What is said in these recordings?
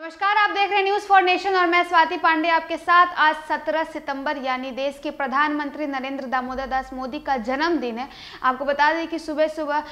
नमस्कार, आप देख रहे हैं न्यूज फॉर नेशन और मैं स्वाति पांडे आपके साथ। आज 17 सितंबर यानी देश के प्रधानमंत्री नरेंद्र दामोदर दास मोदी का जन्मदिन है। आपको बता दें कि सुबह सुबह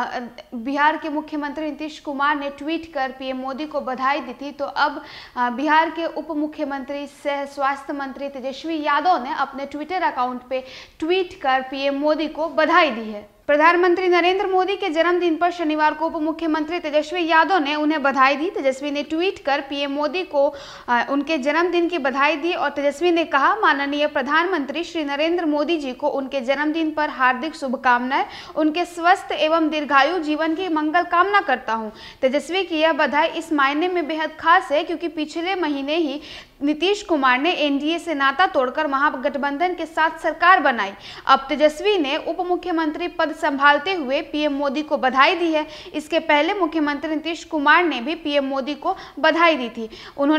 बिहार के मुख्यमंत्री नीतीश कुमार ने ट्वीट कर पीएम मोदी को बधाई दी थी। तो अब बिहार के उप मुख्यमंत्री सह स्वास्थ्य मंत्री तेजस्वी यादव ने अपने ट्विटर अकाउंट पे ट्वीट कर पीएम मोदी को बधाई दी है। प्रधानमंत्री नरेंद्र मोदी के जन्मदिन पर शनिवार को उप मुख्यमंत्री तेजस्वी यादव ने उन्हें बधाई दी। तेजस्वी ने ट्वीट कर पीएम मोदी को उनके जन्मदिन की बधाई दी और तेजस्वी ने कहा, माननीय प्रधानमंत्री श्री नरेंद्र मोदी जी को उनके जन्मदिन पर हार्दिक शुभकामनाएं। उनके स्वस्थ एवं दीर्घायु जीवन की मंगल कामना करता हूं। तेजस्वी की यह बधाई इस मायने में बेहद खास है क्योंकि पिछले महीने ही नीतीश कुमार ने एनडीए से नाता तोड़कर महागठबंधन के साथ सरकार बनाई। अब तेजस्वी ने उप मुख्यमंत्री पद संभालते हुए पीएम मोदी को बधाई दी है। इसके पहले मुख्यमंत्री नीतीश कुमार ने भी पीएम मोदी को बधाई दी थी।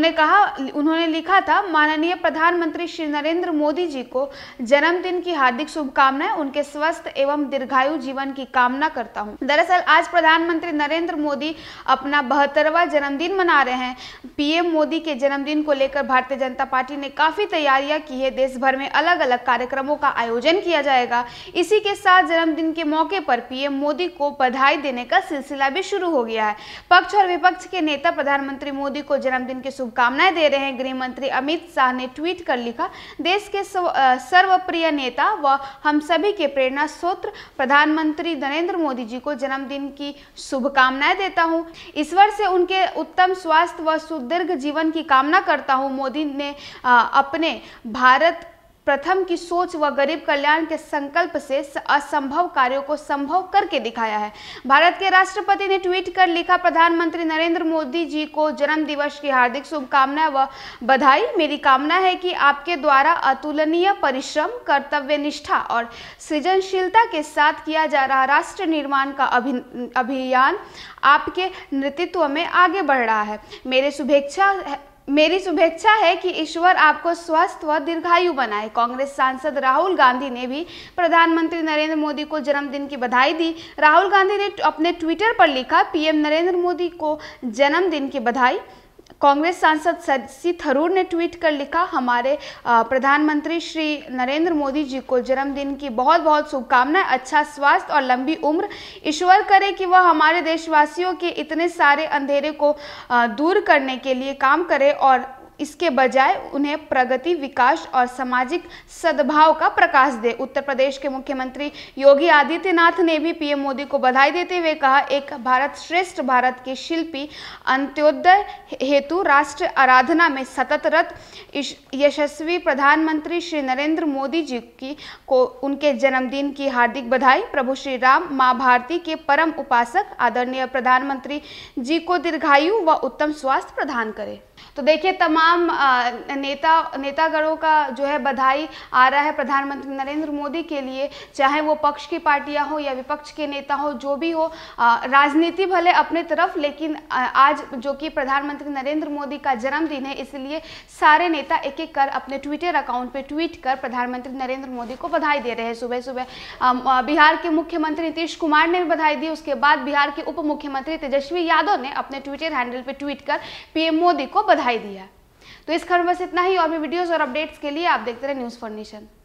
उन्होंने लिखा था, माननीय प्रधानमंत्री श्री नरेंद्र मोदी जी को जन्मदिन की हार्दिक शुभकामनाएं। उनके स्वस्थ एवं दीर्घायु जीवन की कामना करता हूं। दरअसल आज प्रधानमंत्री नरेंद्र मोदी अपना 72वां जन्मदिन मना रहे हैं। पीएम मोदी के जन्मदिन को लेकर भारतीय जनता पार्टी ने काफी तैयारियां की है। देश भर में अलग अलग कार्यक्रमों का आयोजन किया जाएगा। इसी के साथ जन्मदिन के मौके पर पीएम मोदी को बधाई देने का सिलसिला भी शुरू हो गया है। पक्ष और विपक्ष के नेता प्रधानमंत्री मोदी को जन्मदिन की शुभकामनाएं दे रहे हैं। गृह मंत्री अमित शाह ने ट्वीट कर लिखा, देश के सर्वप्रिय नेता व हम सभी के प्रेरणा स्रोत प्रधानमंत्री नरेंद्र मोदी जी को जन्मदिन की शुभकामनाएं देता हूं। ईश्वर से उनके उत्तम स्वास्थ्य व सुदीर्घ जीवन की कामना करता हूं। मोदी ने अपने भारत प्रथम की सोच व गरीब कल्याण के संकल्प से असंभव कार्यों को संभव करके दिखाया है। भारत के राष्ट्रपति ने ट्वीट कर लिखा, प्रधानमंत्री नरेंद्र मोदी जी को जन्म दिवस की हार्दिक शुभकामनाएं व बधाई। मेरी कामना है कि आपके द्वारा अतुलनीय परिश्रम, कर्तव्यनिष्ठा और सृजनशीलता के साथ किया जा रहा राष्ट्र निर्माण का अभियान आपके नेतृत्व में आगे बढ़ रहा है। मेरी शुभेच्छा है कि ईश्वर आपको स्वस्थ व दीर्घायु बनाए। कांग्रेस सांसद राहुल गांधी ने भी प्रधानमंत्री नरेंद्र मोदी को जन्मदिन की बधाई दी। राहुल गांधी ने अपने ट्विटर पर लिखा, पीएम नरेंद्र मोदी को जन्मदिन की बधाई। कांग्रेस सांसद शशि थरूर ने ट्वीट कर लिखा, हमारे प्रधानमंत्री श्री नरेंद्र मोदी जी को जन्मदिन की बहुत बहुत शुभकामनाएं। अच्छा स्वास्थ्य और लंबी उम्र। ईश्वर करे कि वह हमारे देशवासियों के इतने सारे अंधेरे को दूर करने के लिए काम करे और इसके बजाय उन्हें प्रगति, विकास और सामाजिक सद्भाव का प्रकाश दे। उत्तर प्रदेश के मुख्यमंत्री योगी आदित्यनाथ ने भी पीएम मोदी को बधाई देते हुए कहा, एक भारत श्रेष्ठ भारत के शिल्पी, अंत्योदय हेतु राष्ट्र आराधना में सतत रत यशस्वी प्रधानमंत्री श्री नरेंद्र मोदी जी को उनके जन्मदिन की हार्दिक बधाई। प्रभु श्री राम, माँ भारती के परम उपासक आदरणीय प्रधानमंत्री जी को दीर्घायु व उत्तम स्वास्थ्य प्रदान करे। तो देखिए, तमाम नेतागणों का जो है बधाई आ रहा है प्रधानमंत्री नरेंद्र मोदी के लिए, चाहे वो पक्ष की पार्टियां हो या विपक्ष के नेता हो, जो भी हो। राजनीति भले अपने तरफ, लेकिन आज जो कि प्रधानमंत्री नरेंद्र मोदी का जन्मदिन है, इसलिए सारे नेता एक एक कर अपने ट्विटर अकाउंट पे ट्वीट कर प्रधानमंत्री नरेंद्र मोदी को बधाई दे रहे हैं। सुबह सुबह बिहार के मुख्यमंत्री नीतीश कुमार ने भी बधाई दी। उसके बाद बिहार के उप मुख्यमंत्री तेजस्वी यादव ने अपने ट्विटर हैंडल पे ट्वीट कर पीएम मोदी को बधाई दिया। तो इस खबर में बस इतना ही। और भी वीडियोस और अपडेट्स के लिए आप देखते रहे न्यूज फॉर नेशन।